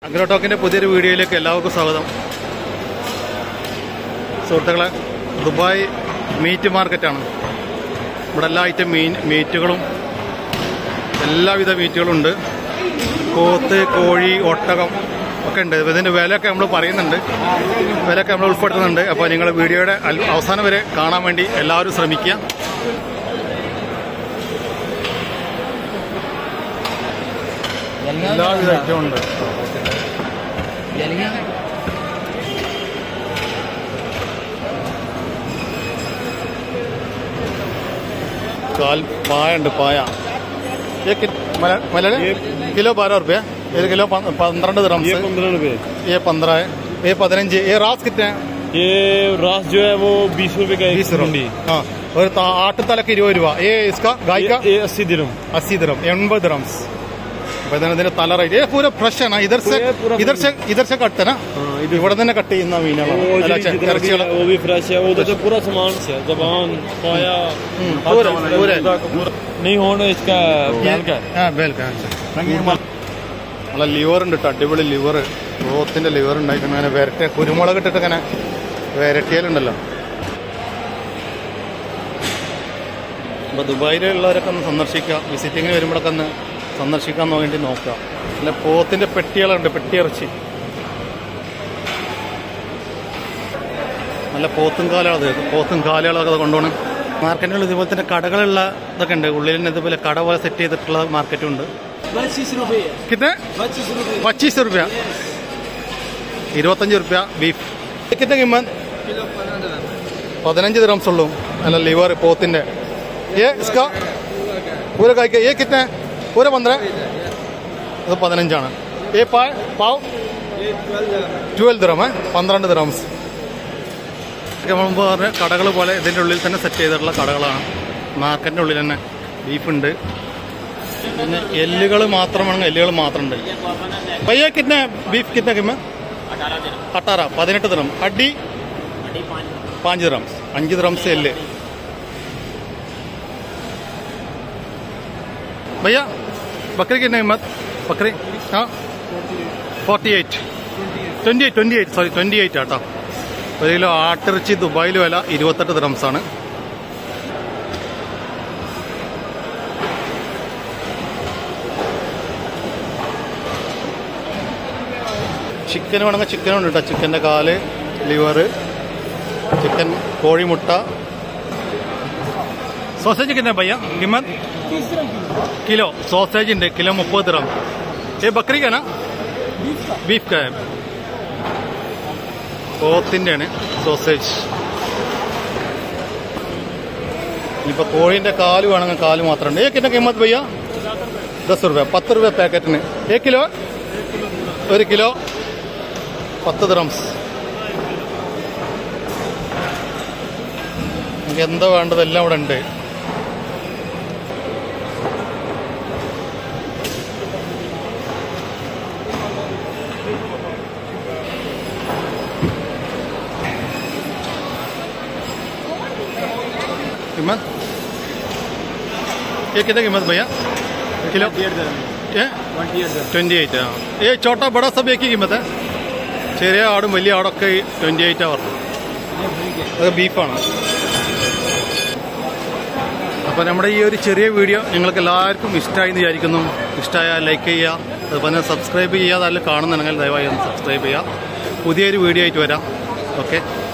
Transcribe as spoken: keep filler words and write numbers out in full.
അഗ്രോടോക്കിന്റെ പുതിയൊരു വീഡിയോയിലേക്ക് എല്ലാവർക്കും സ്വാഗതം. സുഹൃത്തുക്കളെ, ദുബായ് മീറ്റ് മാർക്കറ്റാണ്. ഇവിടെ എല്ലാ ഐറ്റം മീൻ മീറ്റുകളും എല്ലാവിധ മീറ്റുകളും ഉണ്ട്. പോത്ത്, കോഴി, ഒട്ടകം ഒക്കെ ഉണ്ട്. ഇതിന്റെ വിലയൊക്കെ നമ്മൾ പറയുന്നുണ്ട്, വിലയൊക്കെ നമ്മൾ ഉൾപ്പെടുത്തുന്നുണ്ട്. അപ്പോൾ നിങ്ങൾ വീഡിയോയുടെ അവസാനം വരെ കാണാൻ വേണ്ടി എല്ലാവരും ശ്രമിക്കുക. എല്ലാവിധ ഐറ്റവും ഉണ്ട്. കാൽ പായ ഉണ്ട്. പായ കിലോ बारह रुपये, एक किलो पंद्रह दिरहम से पंद्रह रुपये, ये पंद्रह है, ये पदिनंज. ये रास कितने हैं? ये रास जो है वो बीस रुपए का, बीस रुपये. हाँ, और आठ तलक ഇരുപത് രൂപ. ये इसका गाय का ये अस्सी दिरहम, अस्सी दिरहम, एൺപത് दिरहम्स. ഇതിന്റെ തല റൈറ്റ്. ये पूरा फ्रेश है ना? इधर से इधर से इधर से कटते ना? ഇവിടെ തന്നെ കട്ട് ചെയ്യുന്ന മീനുകളാണ്. वो भी फ्रेश है. वो तो पूरा सामान से जबान पाया पूरा नहीं होना इसका बैल का. हाँ, बैल का. നല്ല ലിവർ ഉണ്ട് കേട്ടോ, അടിപൊളി ലിവർ. പോത്തിന്റെ ലിവർ ഉണ്ടായിട്ടുണ്ട്. അങ്ങനെ വരട്ടെ കുരുമുളക് ഇട്ടിട്ട് ഇങ്ങനെ വരട്ടിയാലുണ്ടല്ലോ. അപ്പൊ ദുബായിലുള്ളവരൊക്കെ ഒന്ന് സന്ദർശിക്കുക. വിസിറ്റിങ്ങിന് വരുമ്പോഴൊക്കെ ഒന്ന് സന്ദർശിക്കാൻ വേണ്ടി നോക്കുക. അല്ല, പോത്തിന്റെ പെട്ടികളുണ്ട്, പെട്ടിയിറച്ചി. നല്ല പോത്തും കാലാണ്. പോത്തും കാലുകളൊക്കെ കൊണ്ടുപോകണം. മാർക്കറ്റുകൾ ഇതുപോലെ തന്നെ കടകളുള്ള ഇതൊക്കെ ഉണ്ട്. ഉള്ളിൽ തന്നെ ഇതുപോലെ കട പോലെ സെറ്റ് ചെയ്തിട്ടുള്ള മാർക്കറ്റും ഉണ്ട്. പച്ചീസ് റുപ്യ, ഇരുപത്തഞ്ച് റുപ്യ ബീഫ്. കിത്തന കിമ്മൻ? പതിനഞ്ച് ദിറംസ് ഉള്ളൂ. അല്ല, ലിവർ പോത്തിന്റെ. ഏ ഇസ്കാ പൂര കായ്ക്ക ഏ കിത്തന? പൂര പന്ത്രണ്ട്, അത് പതിനഞ്ചാണ്. ഏ പായ് പാവ് ട്വൽവ് ദിറം, പന്ത്രണ്ട് ദിറംസ്. മുമ്പ് പറഞ്ഞ കടകൾ പോലെ ഇതിൻ്റെ ഉള്ളിൽ തന്നെ സെറ്റ് ചെയ്തിട്ടുള്ള കടകളാണ്. മാർക്കറ്റിൻ്റെ ഉള്ളിൽ തന്നെ ബീഫുണ്ട്. പിന്നെ എല്ലുകൾ മാത്രമാണെങ്കിൽ എല്ലുകൾ മാത്രമുണ്ട്. ഭയ്യ കിतना ബീഫ് कितना कीमत? अठारह, പതിനെട്ട് ദിറം. ഹഡ്ഡി പാഞ്ച് ദിറംസ്, അഞ്ച് ദിറംസ് എല്ല്. भैया बकरी कितने कीमत? बकरी हाँ forty eight, twenty eight twenty eight sorry twenty eight ആട്ടോ. ഒരു കിലോ ആട്ടിറച്ചി ദുബായിൽ വില ഇരുപത്തെട്ട് ദിറംസാണ്. ചിക്കൻ വേണമെങ്കിൽ ചിക്കനും ഉണ്ട് കേട്ടോ. ചിക്കൻ്റെ കാല്, ലിവർ, ചിക്കൻ, കോഴിമുട്ട. സോസേജ് കിतना भैया कीमत? किलो सॉसेज ഉണ്ട്, കിലോ മുപ്പത് ദിറം. ये बकरी का ना? बीफ का है. പോത്തിന്റെ ആണ് സോസേജ്. ഇപ്പൊ കോഴിന്റെ കാല് വേണമെങ്കിൽ കാല് മാത്രമുണ്ട്. ഏ കിतना कीमत भैया? दस रुपये, പത്ത് രൂപ പാക്കറ്റിന്. ഏ കിലോ? ഒരു കിലോ പത്ത് ദിറംസ്. നമുക്ക് എന്താ വേണ്ടതെല്ലാം ഇവിടെ ഉണ്ട്. कीमत ये कितना कीमत भैया? Kilo twenty eight. हाँ, ये छोटा बड़ा सब एक ही कीमत है. ചെറിയ ആടും വലിയ ആടൊക്കെ ട്വൻറ്റി എയ്റ്റാണ് പറഞ്ഞത്. അത് ബീഫാണ്. അപ്പോൾ നമ്മുടെ ഈ ഒരു ചെറിയ വീഡിയോ നിങ്ങൾക്ക് എല്ലാവർക്കും ഇഷ്ടമായി എന്ന് വിചാരിക്കുന്നു. ഇഷ്ടമായാൽ ലൈക്ക് ചെയ്യുക, അതുപോലെ സബ്സ്ക്രൈബ് ചെയ്യുക. അതിൽ കാണുന്നുണ്ടെങ്കിൽ ദയവായി ഒന്ന് സബ്സ്ക്രൈബ് ചെയ്യുക. പുതിയൊരു വീഡിയോ ആയിട്ട് വരാം. ഓക്കെ.